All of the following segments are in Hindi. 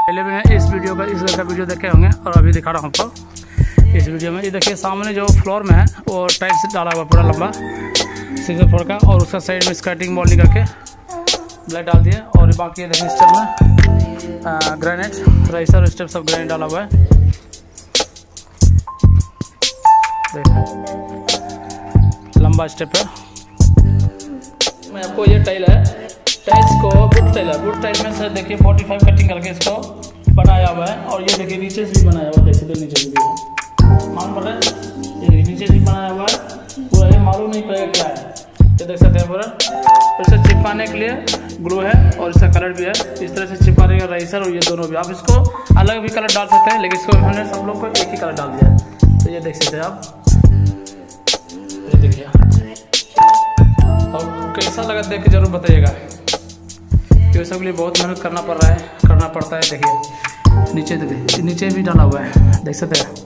पहले मैंने इस वीडियो का इस घर का वीडियो देखे होंगे और अभी दिखा रहा हूँ आपको इस वीडियो में। ये देखिए सामने जो फ्लोर में है वो टाइल्स डाला हुआ पूरा लंबा 6 फुट का, और उसका साइड में स्कर्टिंग मोल्डिंग करके ब्लैक डाल दिया। और बाकी ये देखिए स्टेप में ग्रेनाइट राइसर स्टेप सब ग्रेनाइट डाला हुआ है। लंबा स्टेप है। मैं आपको ये टाइल है, टाइल्स को वुड टाइल है, वुड टाइल में से देखिए 45 कटिंग करके इसको बनाया हुआ है। और ये देखिए नीचे से भी बनाया हुआ है, देख सकते नीचे से भी मालूम पड़ रहा है, ये नीचे से भी बनाया हुआ है पूरा, ये मालूम नहीं पड़ेगा क्या है, ये देख सकते हैं पूरा। और इसे चिपकाने के लिए ग्लू है और इसका कलर भी है, इस तरह से चिपकाने का राइसर और ये दोनों भी। आप इसको अलग भी कलर डाल सकते हैं, लेकिन इसको हमने सब लोग को एक ही कलर डाल दिया है। तो ये देख सकते हैं आप, ये देखिए। और कैसा लगा देख के जरूर बताइएगा, ये सब के लिए बहुत मेहनत करना पड़ता है। देखिए नीचे देखिए, नीचे भी डाला हुआ है, देख सकते हैं।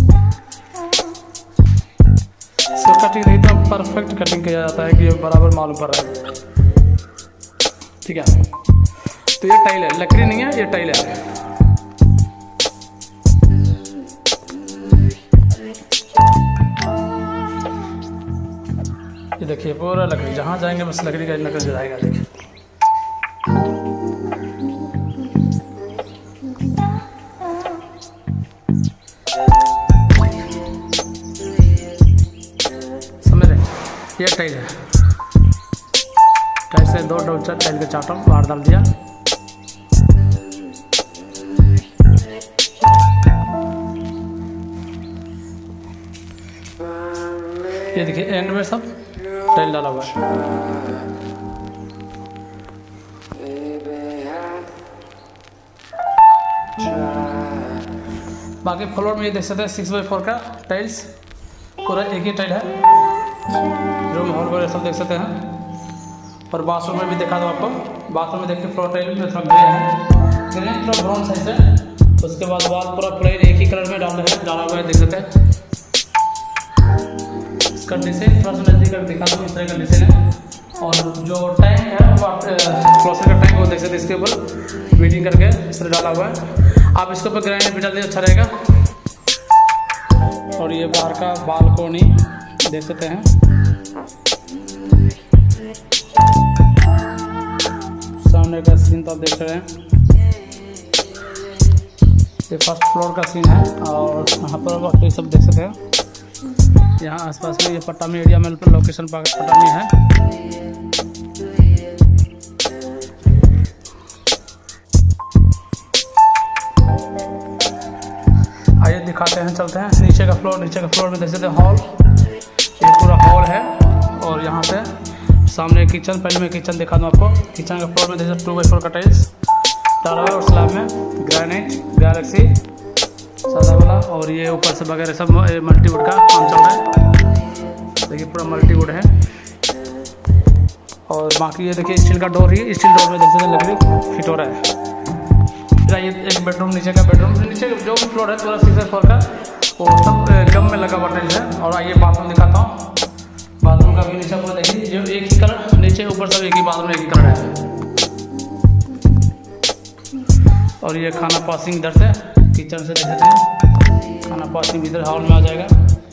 इसको कटिंग एकदम परफेक्ट कटिंग किया जाता है कि ये बराबर मालूम पड़ रहा है, ठीक है। तो ये टाइल है, लकड़ी नहीं है, ये टाइल है। ये देखिए पूरा लकड़ी, जहाँ जाएंगे बस लकड़ी का नकल जाएगा। देखिए समझ रहे, ये टाइल है। टाइल से 2 डोचा टाइल के चाटम बाहर डाल दिया। ये देखिए एंड में सब टाइल डाला हुआ है। बाकी फ्लोर में ये देख सकते हैं 6x4 का टाइल्स, पूरा एक ही टाइल है। रूम हॉल वगैरह सब देख सकते हैं। और बाथरूम में भी दिखा दो आपको, बाथरूम में देखिए फ्लोर टाइल में थोड़ा ग्रे है, ग्रे थोड़ा ब्राउन साइज है। उसके बाद वाल पूरा प्लेन एक ही कलर में डाला हुआ है, देख सकते हैं। इसका डिजाइन थोड़ा सा नजदीक कर दिखा दो, इस तरह का डिजाइन है। और जो टैंक है वो क्लोजर का टैंक वो देख सकते हैं, इसके ऊपर बीटिंग करके इस तरह डाला हुआ है। आप इसके ऊपर ग्रेनाइट भी डाल दिए, अच्छा रहेगा। और ये बाहर का बालकोनी देख सकते हैं, सामने का सीन तो आप देख रहे हैं। ये फर्स्ट फ्लोर का सीन है और यहाँ पर बाकी सब देख सकते हैं। यहाँ आसपास में ये पट्टामी एरिया में लोकेशन पट्टामी है। आइए दिखाते हैं, चलते हैं नीचे का फ्लोर। नीचे का फ्लोर में देख सकते हैं हॉल, ये पूरा हॉल है। और यहाँ से सामने किचन, पहले मैं किचन दिखा दूँ आपको। किचन का फ्लोर में देख सकते 2x4 का टाइल्स डाला हुआ है और स्लैब में ग्रेनाइट गैलेक्सी सादा वाला। और ये ऊपर से वगैरह सब मल्टीवुड का काम चल रहा है, देखिए पूरा मल्टीवुड है। और बाकी ये देखिए स्टील का डोर ही, स्टील डोर में देख सकते लकड़ी फिट हो रहा है। ये एक बेडरूम, नीचे का बेडरूम, नीचे जो भी फ्लोर है पूरा 6x4 का, वो सब गम में लगा हुआ टाइल्स है। और आइए बाथरूम दिखाता हूँ। बाथरूम का भी नीचे पूरा देखिए, जो एक ही कलर, नीचे ऊपर सब एक ही, बाथरूम एक ही कलर है। और ये खाना पासिंग इधर से किचन से देख सकते हैं, खाना पासिंग इधर हॉल में आ जाएगा।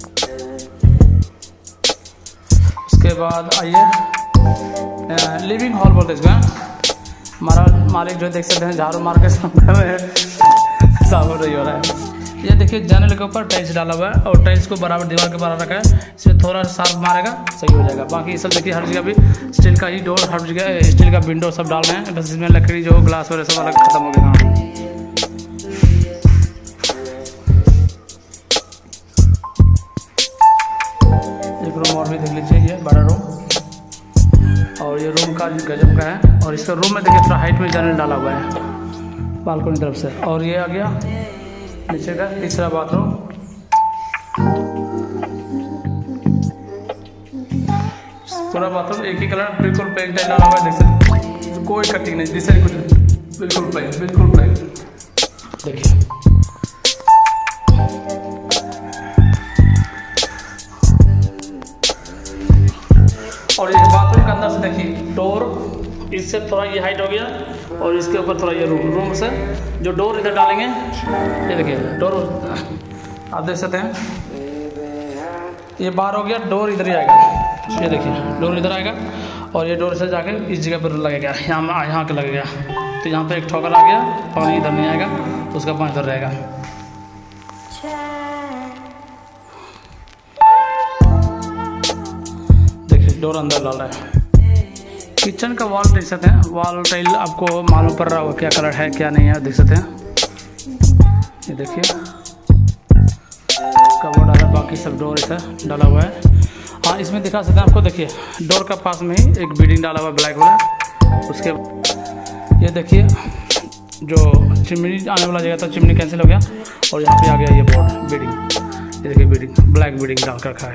उसके बाद आइए लिविंग हॉल बोलते हैं इसको। हमारा मालिक जो देख सकते हैं झाड़ू मार के साफ रही हो रहा है। ये देखिए जैनल के ऊपर टाइल्स डाला हुआ है और टाइल्स को बराबर दीवार के बराबर रखा है, इसमें थोड़ा शार्प मारेगा सही हो जाएगा। बाकी सब देखिए हर जगह भी स्टील का ही डोर, हर जगह स्टील का विंडो सब डाल रहे हैं, बस इसमें लकड़ी जो ग्लास वगैरह सब अलग खत्म हो गया। एक रूम और भी देख लीजिए, ये बड़ा रूम, और ये रूम का गजब का है। और इसका रूम में देखिए थोड़ा हाइट में जैनल डाला हुआ है बालकनी तरफ से। और ये आ गया नीचे का तीसरा बाथरूम। पूरा बाथरूम एक ही कलर, बिल्कुल प्लेन टाइल डाला हुआ है, देख सकते कोई कटिंग नहीं, डिजाइन कुछ बिल्कुल प्लेन, बिल्कुल प्लेन। देखिए और ये बाथरूम के अंदर से देखिए डोर इससे थोड़ा ये हाइट हो गया और इसके ऊपर थोड़ा ये रूम से जो डोर इधर डालेंगे, ये देखिए डोर आप देख सकते हैं, ये बाहर हो गया, डोर इधर ही आएगा। ये देखिए डोर इधर आएगा और ये डोर से जाके इस जगह पर लगेगा, यहाँ के लगेगा। तो यहाँ पे एक ठोकर आ गया, पानी इधर नहीं आएगा, उसका पानी इधर रहेगा। देखिए डोर अंदर डाल रहा है। किचन का वॉल देख सकते हैं, वॉल टाइल आपको मालूम पड़ रहा होगा क्या कलर है क्या नहीं है, देख सकते हैं। ये देखिए कवर डाला, बाकी सब डोर इधर डाला हुआ है। हाँ इसमें दिखा सकते हैं आपको, देखिए डोर का पास में ही एक बीडिंग डाला हुआ है ब्लैक वाला। उसके ये देखिए जो चिमनी आने वाला जगह था, चिमनी कैंसिल हो गया और यहाँ पे आ गया ये बोर्ड बीडिंग। ये देखिए बीडिंग, ब्लैक बीडिंग डाल कर रखा है।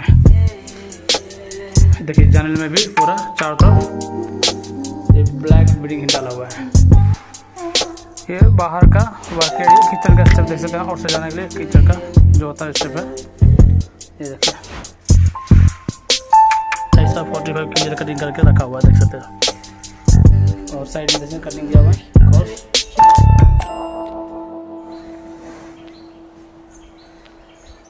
देखिए जैनल में भी पूरा चारों तरफ ये ब्लैक बीडिंग ही डाला हुआ है। ये बाहर का वाकई किचन का स्टेप देख सकते हैं, और सजाने के लिए किचन का जो होता है स्टेप है। ये देखिए ऐसा 45 की कटिंग करके रखा हुआ है, देख सकते हैं। और साइड में जैसे कटिंग किया हुआ है क्रॉस।